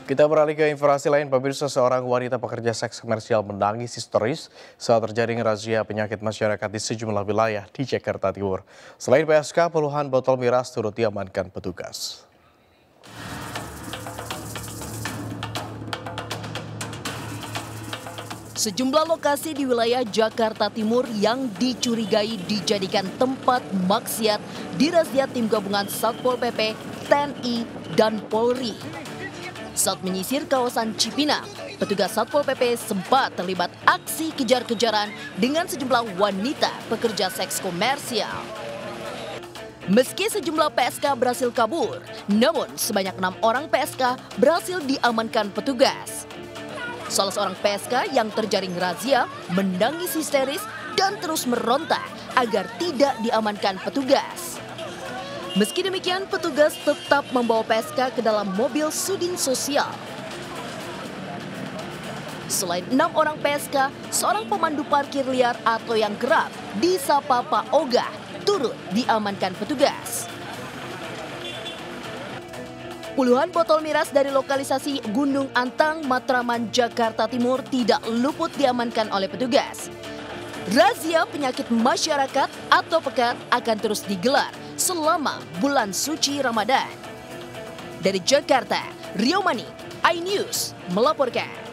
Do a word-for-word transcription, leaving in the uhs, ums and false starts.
Kita beralih ke informasi lain, pemirsa. Seorang wanita pekerja seks komersial menangis histeris saat terjadi razia penyakit masyarakat di sejumlah wilayah di Jakarta Timur. Selain P S K, puluhan botol miras turut diamankan petugas. Sejumlah lokasi di wilayah Jakarta Timur yang dicurigai dijadikan tempat maksiat dirazia tim gabungan Satpol P P, T N I, dan Polri. Saat menyisir kawasan Cipinang, petugas Satpol P P sempat terlibat aksi kejar-kejaran dengan sejumlah wanita pekerja seks komersial. Meski sejumlah P S K berhasil kabur, namun sebanyak enam orang P S K berhasil diamankan petugas. Salah seorang P S K yang terjaring razia menangis histeris dan terus meronta agar tidak diamankan petugas. Meski demikian, petugas tetap membawa P S K ke dalam mobil Sudin Sosial. Selain enam orang P S K, seorang pemandu parkir liar atau yang kerap disapa Pak Oga turut diamankan petugas. Puluhan botol miras dari lokalisasi Gunung Antang, Matraman, Jakarta Timur tidak luput diamankan oleh petugas. Razia penyakit masyarakat atau pekat akan terus digelar selama bulan suci Ramadan. Dari Jakarta, Rio Mani, iNews melaporkan.